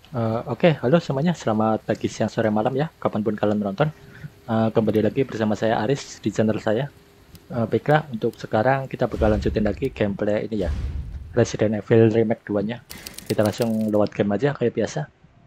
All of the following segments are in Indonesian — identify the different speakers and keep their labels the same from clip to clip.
Speaker 1: Oke, halo semuanya. Selamat pagi, siang, sore, malam ya, kapanpun kalian menonton. Kembali lagi bersama saya Aris di channel saya. Baiklah, untuk sekarang kita bakal lanjutin lagi gameplay ini ya, Resident Evil Remake 2-nya. Kita langsung lewat game aja kayak biasa.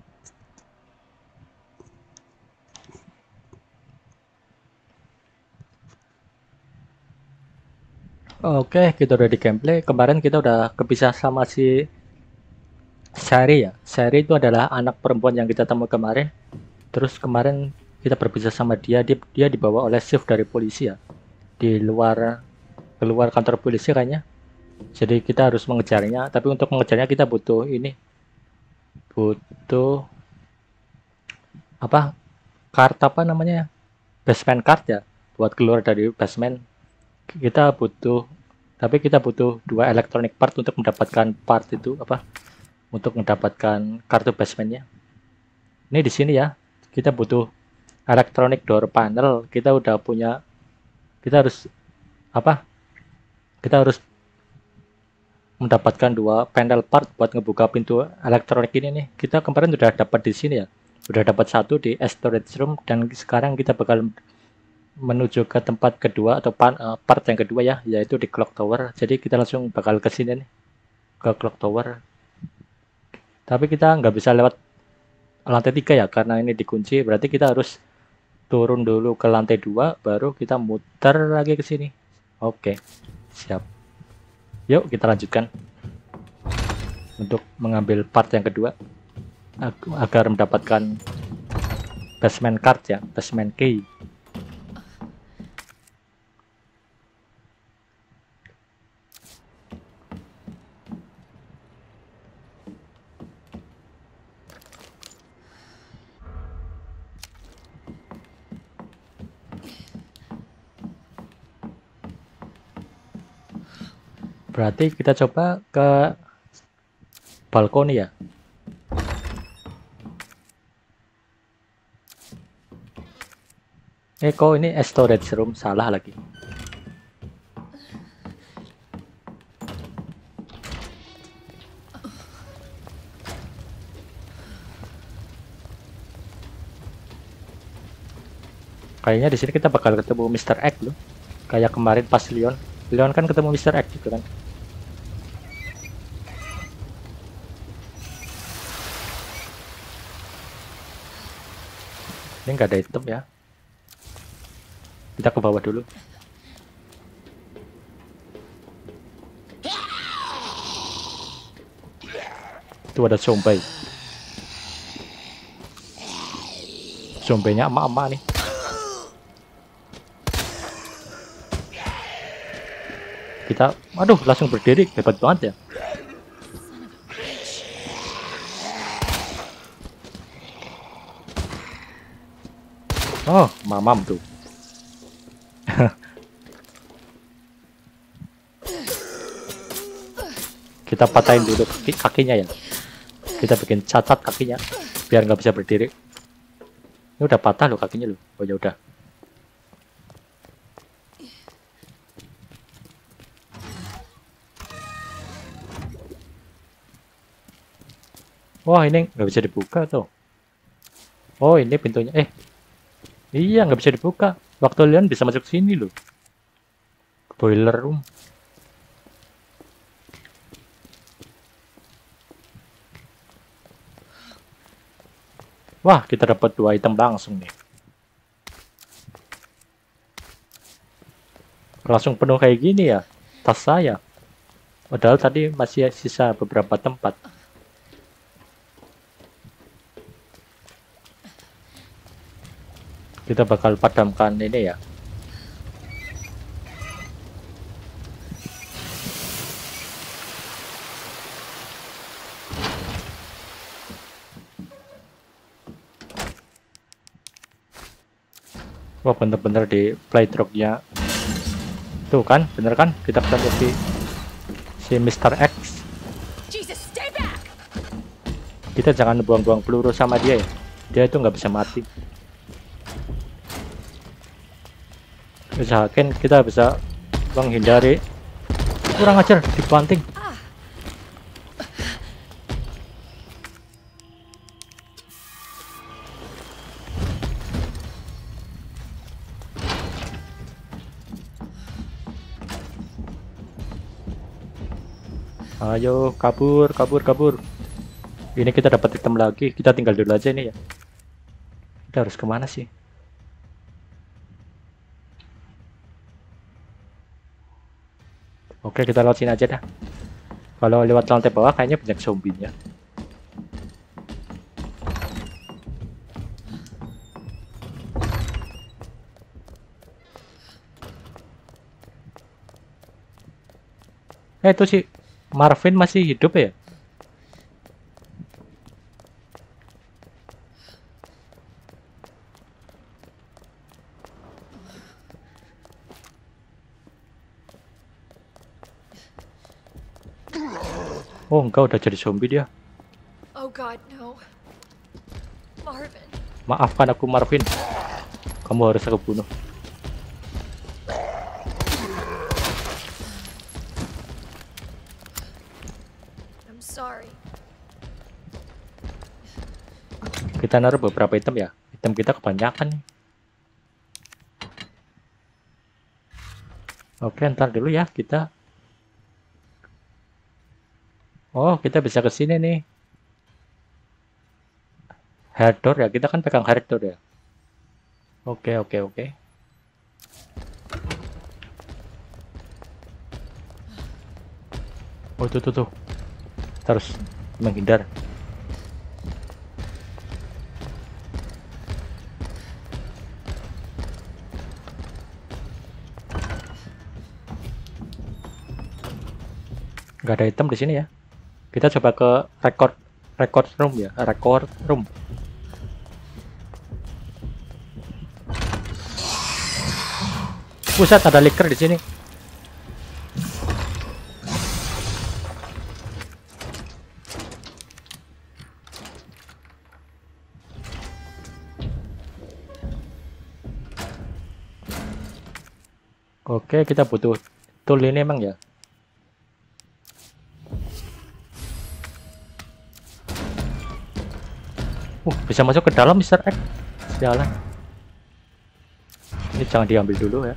Speaker 1: Oke, kita udah di gameplay. Kemarin kita udah kepisah sama si Sari ya. Sari itu adalah anak perempuan yang kita temui kemarin. Terus kemarin kita berpisah sama dia dibawa oleh shift dari polisi ya. Di luar keluar kantor polisi kayaknya. Jadi kita harus mengejarnya, tapi untuk mengejarnya kita butuh ini, butuh apa? Card apa namanya? Basement card ya. Buat keluar dari basement kita butuh, tapi kita butuh dua electronic part untuk mendapatkan part itu apa? Untuk mendapatkan kartu basementnya. Ini di sini ya. Kita butuh electronic door panel. Kita udah punya. Kita harus apa? Kita harus mendapatkan dua panel part buat ngebuka pintu elektronik ini nih. Kita kemarin udah dapat di sini ya. Udah dapat satu di storage room dan sekarang kita bakal menuju ke tempat kedua atau part yang kedua ya, yaitu di clock tower. Jadi kita langsung bakal ke sini nih, ke clock tower. Tapi kita nggak bisa lewat lantai 3 ya, karena ini dikunci. Berarti kita harus turun dulu ke lantai 2, baru kita muter lagi ke sini. Oke, siap. Yuk kita lanjutkan untuk mengambil part yang kedua agar mendapatkan basement card ya, basement key. Berarti kita coba ke balkoni ya. Kok ini storage room, salah lagi. Kayaknya di sini kita bakal ketemu Mr. X loh. Kayak kemarin pas Leon. Leon kan ketemu Mr. X gitu kan. Ini nggak ada item ya. Kita ke bawah dulu. Itu ada zombie. Zombienya emak-emak nih. Kita, aduh, langsung berdiri, hebat banget ya. Oh, mamam tuh. Kita patahin dulu kakinya ya. Kita bikin cacat kakinya biar nggak bisa berdiri. Ini udah patah loh kakinya loh. Oh ya udah. Wah, ini nggak bisa dibuka tuh. Oh, ini pintunya. Iya, nggak bisa dibuka. Waktu Leon bisa masuk sini loh. Boiler room. Wah, kita dapat 2 item langsung nih. Langsung penuh kayak gini ya, tas saya. Padahal tadi masih sisa beberapa tempat. Kita bakal padamkan ini ya. Wah, bener-bener di playthrough-nya. Tuh kan, bener kan? Kita ketemu si Mr. X. Kita jangan buang-buang peluru sama dia ya. Dia itu nggak bisa mati. Usahakan kita bisa menghindari. Kurang ajar, dibanting. Ayo kabur, kabur, kabur. Ini kita dapat item lagi. Kita tinggal dulu aja ini ya. Kita harus kemana sih? Oke, kita lewat sini aja dah. Kalau lewat lantai bawah kayaknya banyak zombinya. Itu sih Marvin masih hidup ya? Oh, enggak, udah jadi zombie dia.
Speaker 2: Oh God, no. Marvin.
Speaker 1: Maafkan aku Marvin. Kamu harus aku bunuh.
Speaker 2: I'm sorry.
Speaker 1: Kita naruh beberapa item ya. Item kita kebanyakan nih. Oke, ntar dulu ya kita. Oh, kita bisa ke sini nih. Hard door ya, kita kan pegang hard door ya. Oke, oke, oke. Oh, tuh. Terus menghindar. Nggak ada item di sini ya. Kita coba ke record room ya, record room. Pusat ada liker di sini. Oke, kita butuh tool ini emang ya. Bisa masuk ke dalam Mr. X. Sialan. Ini jangan diambil dulu ya.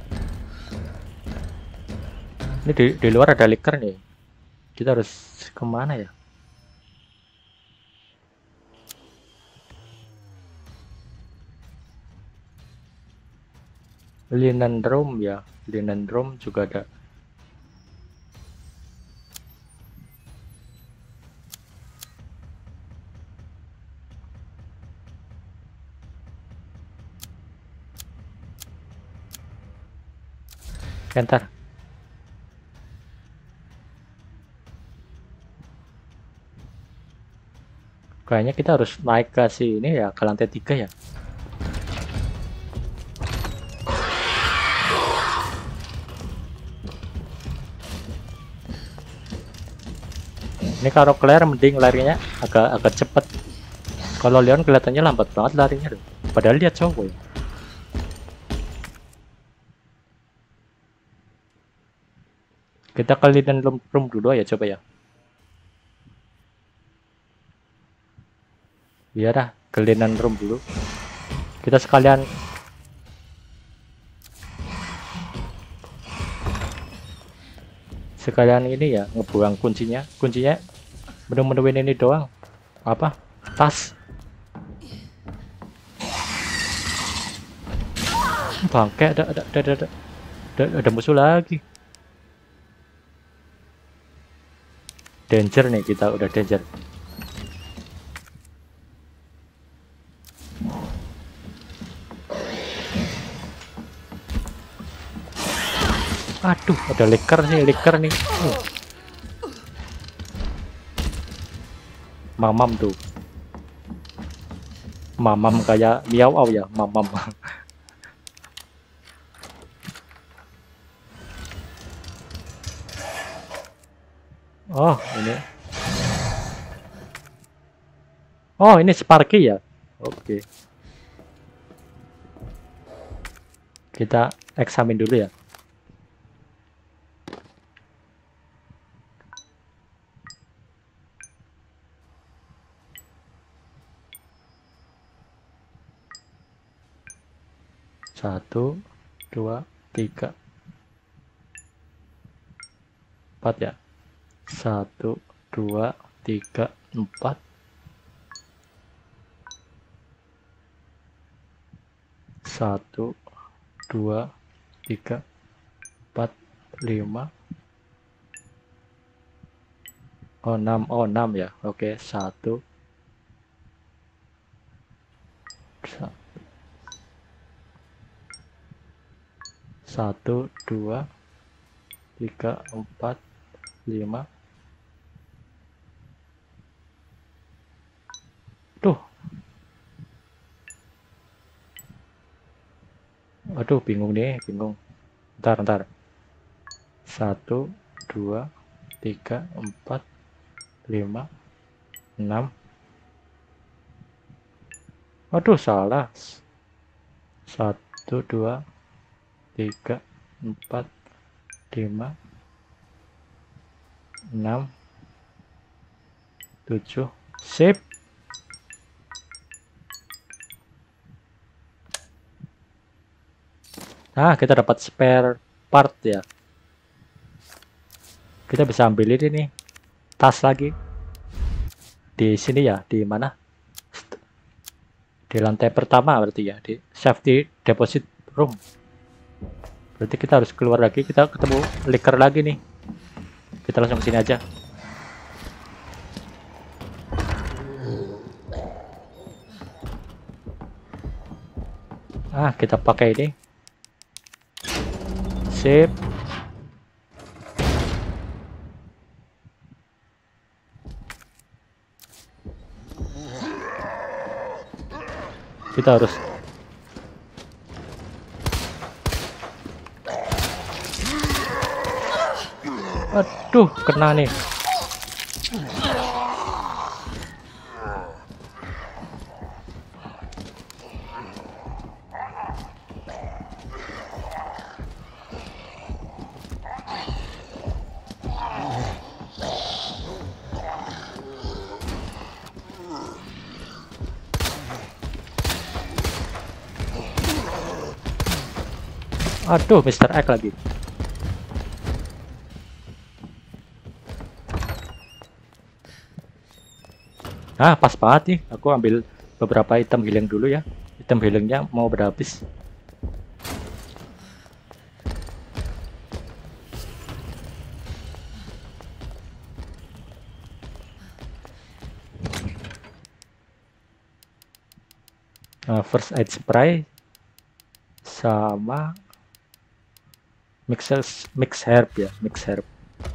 Speaker 1: Ini di luar ada liker nih. Kita harus kemana ya? Linen room ya. Linen room juga ada. Enter. Kayaknya kita harus naik ke sini ya, ke lantai 3 ya. Ini kalau Claire mending larinya agak cepet. Kalau Leon kelihatannya lambat banget larinya loh. Padahal dia cowok ya. Kita ke linen room dulu ya, coba ya. Iya dah, ke linen room dulu. Kita sekalian ini ya, ngebuang kuncinya. Kuncinya bener-bener ini doang. Apa? Tas. Bangke, ada musuh lagi. Danger nih, kita udah danger. Aduh, ada liker nih. Mamam tuh. Mamam kayak miau au ya, mamam. Oh, ini. Oh, ini Sparky ya. Oke. Kita eksamin dulu ya. Satu, dua, tiga, 4 ya. 1, 2, 3, 4. 1, 2, 3, 4, 5. Oh 6, oh 6 ya. Oke, 1, 2, 3, 4, 5. Tuh. Aduh, bingung nih, bingung. Ntar. 1, 2, 3, 4, 5, 6. Aduh, salah. 1, 2, 3, 4, 5, 6, 7. Sip. Nah, kita dapat spare part ya. Kita bisa ambil ini nih. Tas lagi. Di sini ya, di mana? Di lantai pertama berarti ya, di safety deposit room. Berarti kita harus keluar lagi, kita ketemu licker lagi nih. Kita langsung ke sini aja. Ah, kita pakai ini. Sip. Kita harus aduh, kena nih. Aduh, Mr. X lagi. Nah, pas banget nih. Aku ambil beberapa item healing dulu ya. Item healingnya mau berhabis. First aid spray sama mix herb ya, mix herb.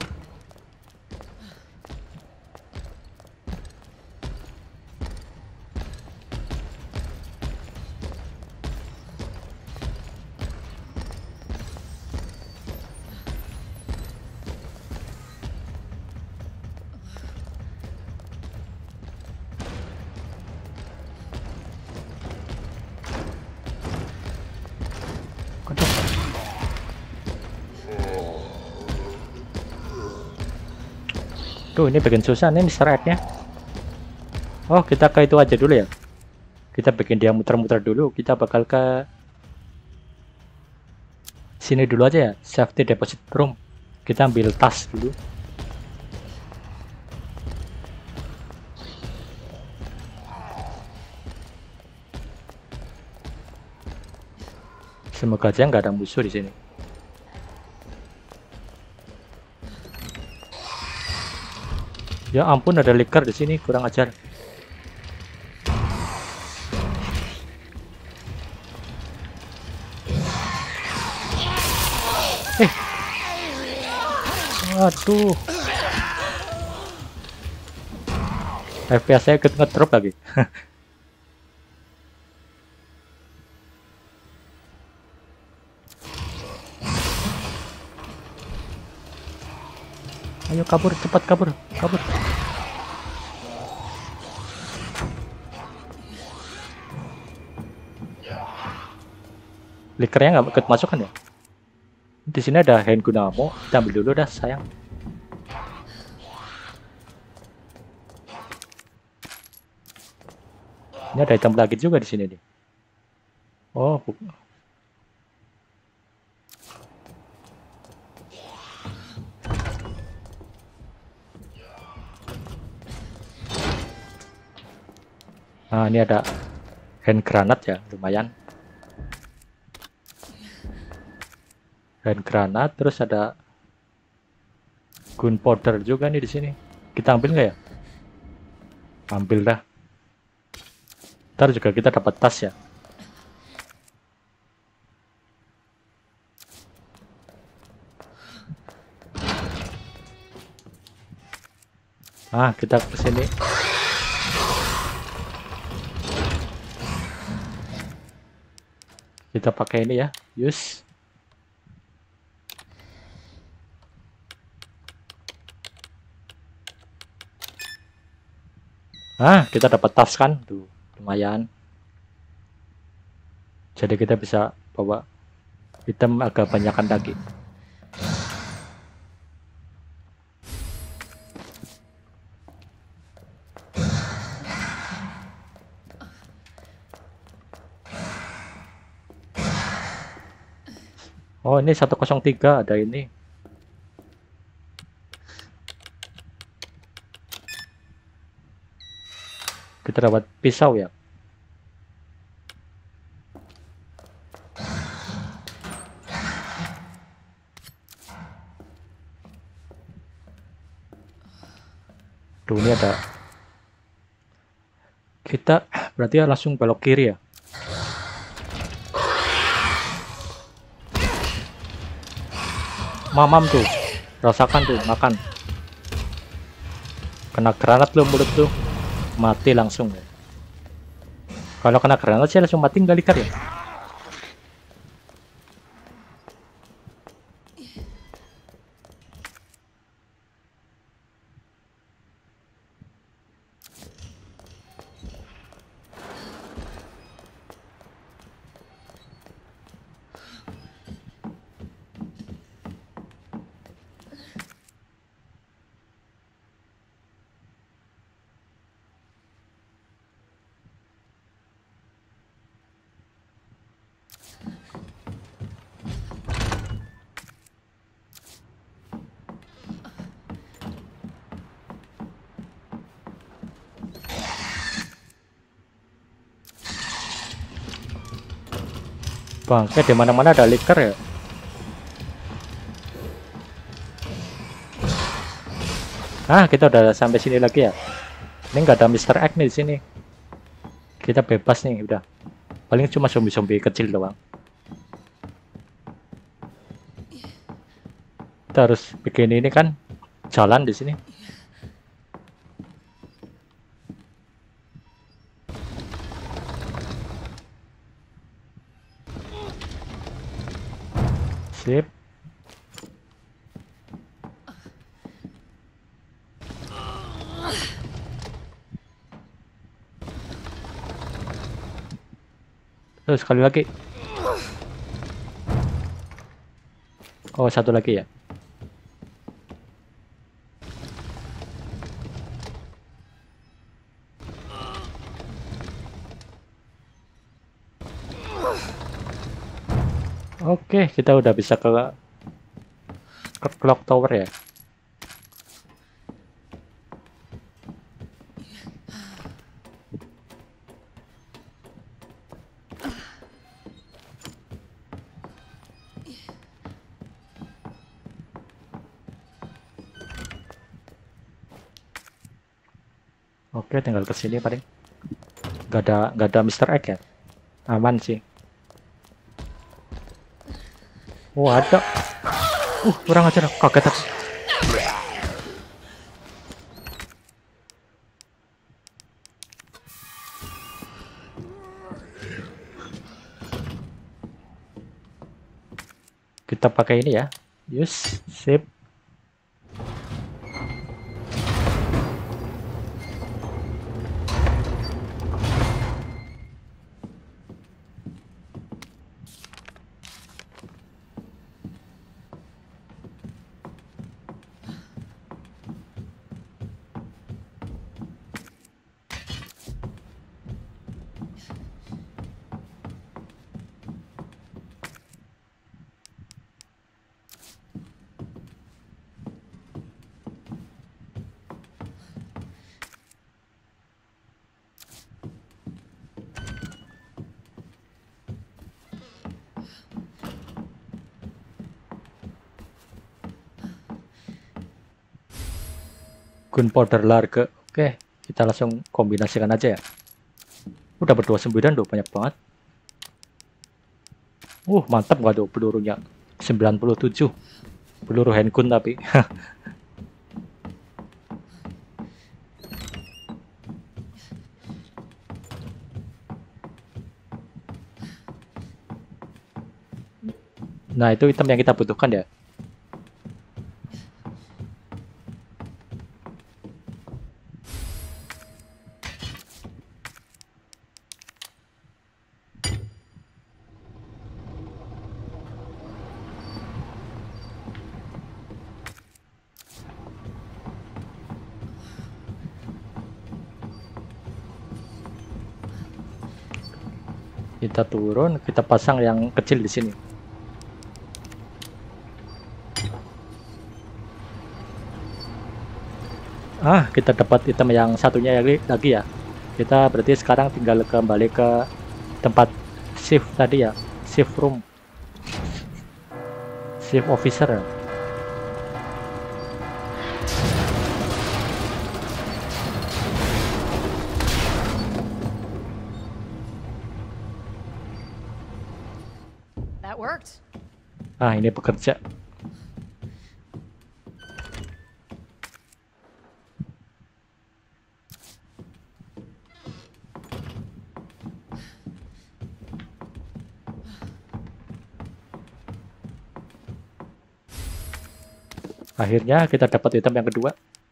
Speaker 1: Tuh, ini bagian susah nih Mr. X-nya. Oh, kita ke itu aja dulu ya. Kita bikin dia muter-muter dulu. Kita bakal ke sini dulu aja ya, safety deposit room. Kita ambil tas dulu. Semoga aja nggak ada musuh di sini. Ya ampun, ada licker di sini, kurang ajar. Aduh. FPS saya ikut ngedrop lagi. Ayo kabur, cepat kabur, kabur. Lickernya nggak ikut masuk kan ya? Di sini ada hand gunamo, kita ambil dulu dah sayang. Ini ada item lagi juga di sini nih. Oh, Nah, ini ada hand granat ya, lumayan. Hand granat, terus ada gunpowder juga nih di sini. Kita ambil nggak ya? Ambil dah. Ntar juga kita dapat tas ya. Ah, kita ke sini. Kita pakai ini ya. Use. Ah, kita dapat tas kan? Tuh, lumayan. Jadi kita bisa bawa item agak banyakan lagi. Oh, ini 103 ada ini. Kita dapat pisau ya. Tuh, ini ada. Kita berarti langsung belok kiri ya. Mamam tuh. Rasakan tuh, makan. Kena granat lo mulut tuh. Mati langsung ya. Kalau kena granat sih langsung mati, nggak likar ya. Bangke di mana-mana ada liker ya. Ah, kita udah sampai sini lagi ya. Ini nggak ada Mr. X nih di sini. Kita bebas nih udah. Paling cuma zombie-zombie kecil doang. Kita harus bikin ini kan jalan di sini. Sip. Terus sekali lagi. Oh, satu lagi ya. Oke, kita udah bisa ke clock tower ya. Oke, tinggal ke sini paling. Gak ada Mr. X ya. Aman sih. Oh, ada. Kurang ajar, kaget aku. Kita pakai ini ya. Use, sip. Gunpowder Large. Oke, kita langsung kombinasikan aja ya. Udah berdua 9 loh, banyak banget. Mantap nggak tuh pelurunya? 97. Peluru handgun tapi. Nah, itu item yang kita butuhkan ya. Kita turun, kita pasang yang kecil di sini. Kita dapat item yang satunya lagi ya. Kita berarti sekarang tinggal kembali ke tempat shift tadi ya, shift room, shift officer.
Speaker 2: That worked.
Speaker 1: Ini bekerja. Akhirnya kita dapat item yang kedua.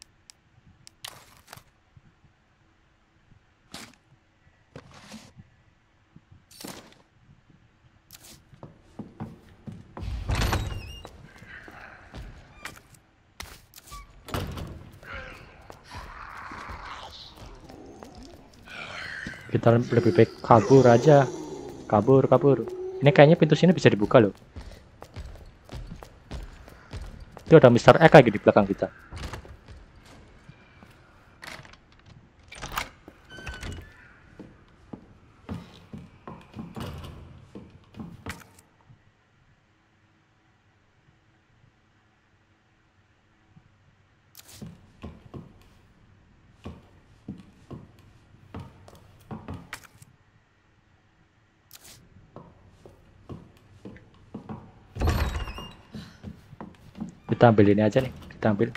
Speaker 1: Kita lebih baik kabur aja. Kabur. Ini kayaknya pintu sini bisa dibuka loh. Itu ada Mr. X lagi di belakang kita. Kita ambil ini aja nih, kita ambil.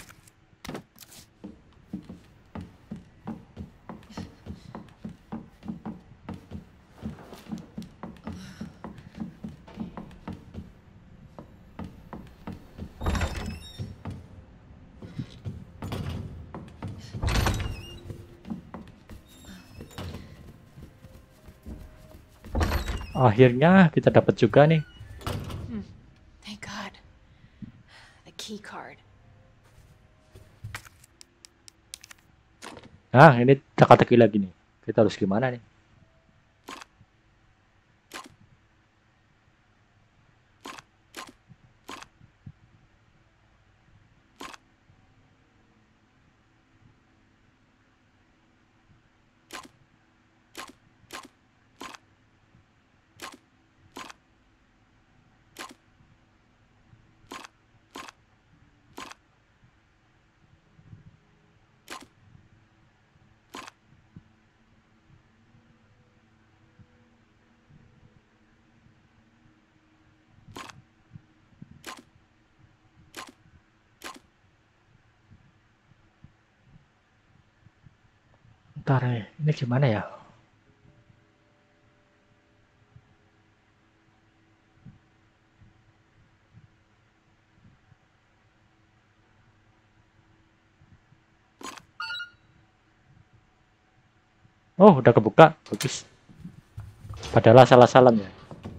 Speaker 1: Akhirnya kita dapat juga nih.
Speaker 2: Thank God. The key card.
Speaker 1: Ini teka-teki lagi nih. Kita harus gimana nih? Ntar ini gimana ya? Udah kebuka, bagus. Padahal salah-salam ya.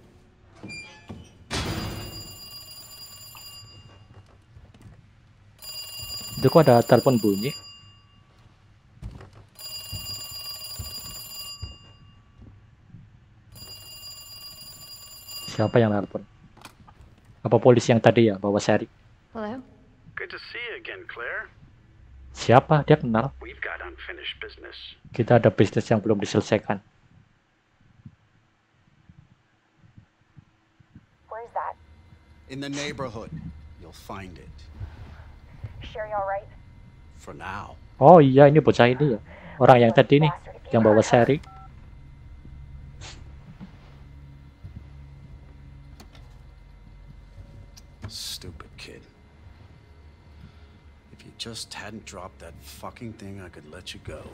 Speaker 1: Itu kok ada telepon bunyi? Siapa yang telepon? Apa polisi yang tadi ya, bawa seri?
Speaker 2: Hello?
Speaker 3: Good to see you again, Claire.
Speaker 1: Siapa? Dia kenal.
Speaker 3: We've got unfinished business.
Speaker 1: Kita ada bisnis yang belum diselesaikan.
Speaker 4: Where's that?
Speaker 3: In the neighborhood, you'll find it.
Speaker 4: Sherry all right?
Speaker 3: For now.
Speaker 1: Oh iya, ini bocah ini ya. Orang yang tadi nih, yang bawa seri.
Speaker 3: Stupid kid. If you just hadn't dropped that fucking thing, I could let you go.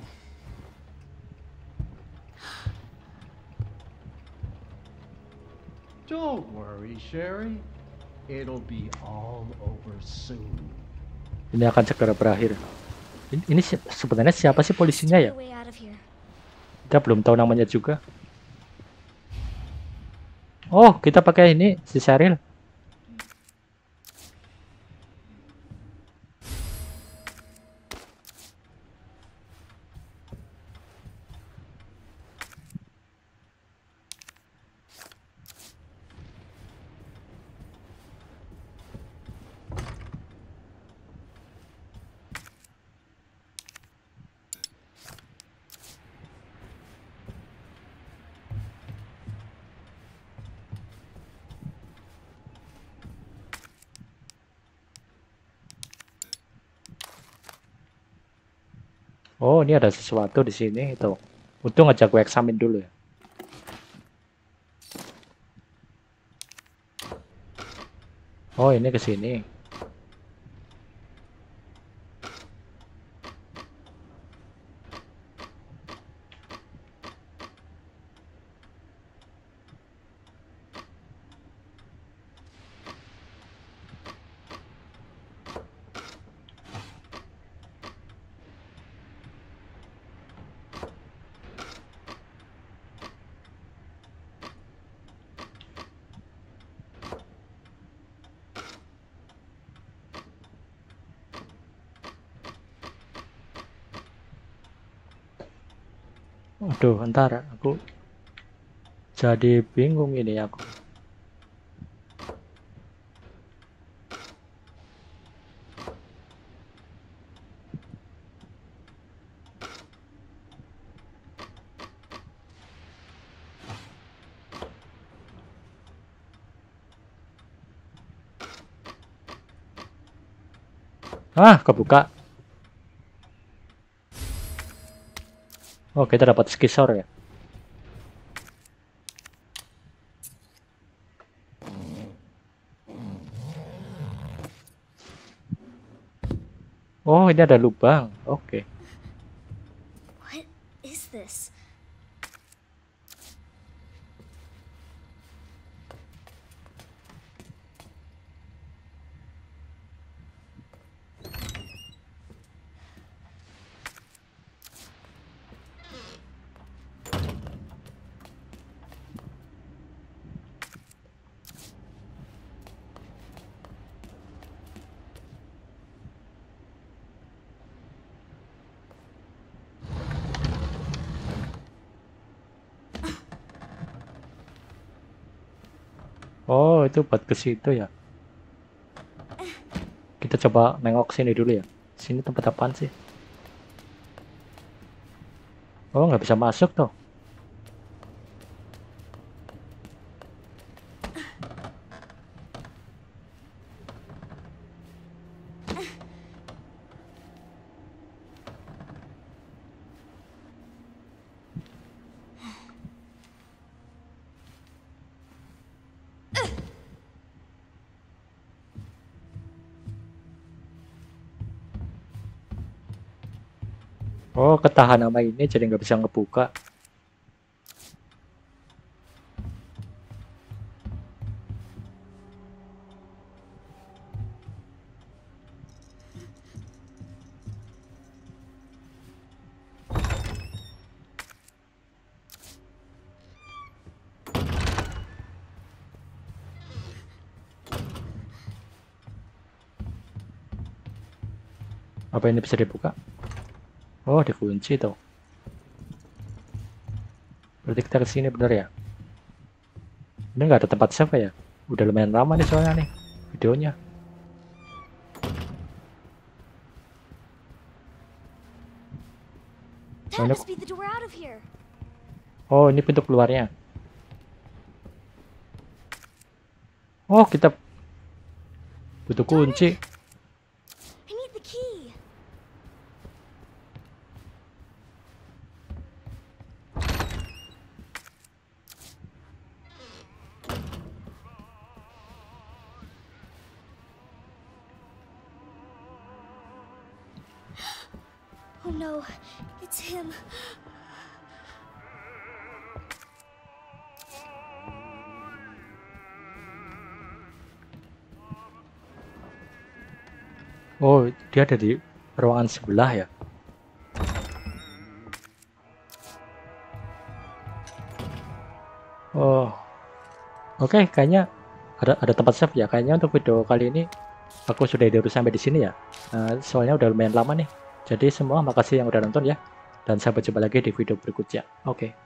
Speaker 4: Don't worry, Sherry. It'll be all over soon.
Speaker 1: Ini akan segera berakhir. Ini sebenarnya siapa sih polisinya ya?
Speaker 5: Way out of here.
Speaker 1: Kita belum tahu namanya juga. Oh, kita pakai ini si Cheryl. Oh, ini ada sesuatu di sini itu. Untung aja gue eksamin dulu ya. Oh, ini ke sini. Aduh, ntar aku jadi bingung ini aku. Ah, kebuka. Oh, kita dapat skisor ya. Oh, ini ada lubang. Oke.
Speaker 5: What is this?
Speaker 1: Oh, itu buat ke situ ya. Kita coba nengok sini dulu ya. Sini tempat apaan sih? Oh, nggak bisa masuk tuh. Oh, ketahan sama ini jadi nggak bisa ngebuka. Apa ini bisa dibuka? Oh, dikunci tuh. Berarti kita ke sini bener ya? Ini nggak ada tempat save ya? Udah lumayan lama nih soalnya nih videonya.
Speaker 5: That must be the door out of here.
Speaker 1: Oh, ini pintu keluarnya. Oh, kita butuh kunci.
Speaker 5: I need the key. Oh no, it's him.
Speaker 1: Oh, dia ada di ruangan sebelah ya. Oh, oke, kayaknya ada tempat save ya. Kayaknya untuk video kali ini aku sudah dulu sampai di sini ya. Soalnya udah lumayan lama nih. Jadi semua makasih yang udah nonton ya. Dan sampai jumpa lagi di video berikutnya. Oke.